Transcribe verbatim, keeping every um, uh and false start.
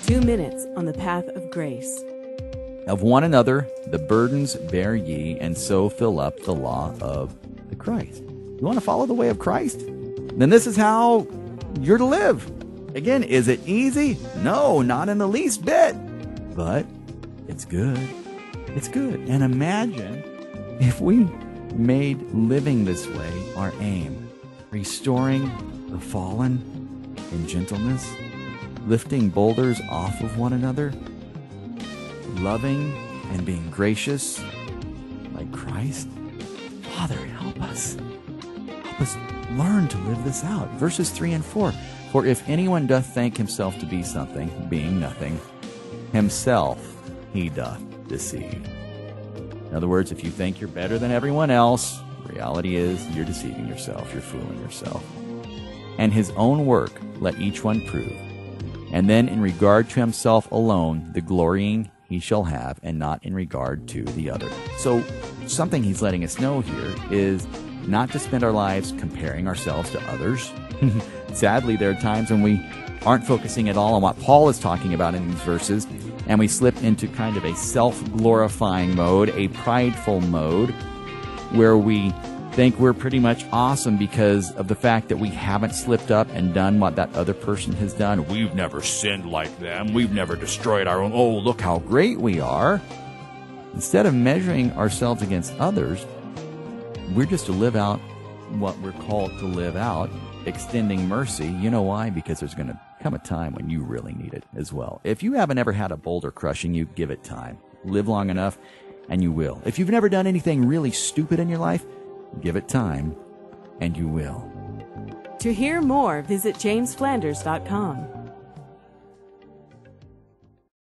Two minutes on the path of grace. Of one another the burdens bear ye, and so fill up the law of the Christ. You want to follow the way of Christ? Then this is how you're to live. Again, is it easy? No, not in the least bit. But it's good. It's good. And imagine if we made living this way our aim. Restoring the fallen in gentleness. Lifting boulders off of one another. Loving and being gracious like Christ. Father, help us. Help us learn to live this out. Verses three and four. For if anyone doth think himself to be something, being nothing, himself he doth deceive. In other words, if you think you're better than everyone else, reality is you're deceiving yourself, you're fooling yourself. And his own work let each one prove. And then in regard to himself alone, the glorying he shall have, and not in regard to the other. So something he's letting us know here is not to spend our lives comparing ourselves to others. Sadly, there are times when we aren't focusing at all on what Paul is talking about in these verses, and we slip into kind of a self-glorifying mode, a prideful mode, where we think we're pretty much awesome because of the fact that we haven't slipped up and done what that other person has done. We've never sinned like them. We've never destroyed our own. Oh, look how great we are. Instead of measuring ourselves against others, we're just to live out what we're called to live out, extending mercy. You know why? Because there's going to come a time when you really need it as well. If you haven't ever had a boulder crushing you, give it time. Live long enough, and you will. If you've never done anything really stupid in your life, give it time, and you will. To hear more, visit james flanders dot com.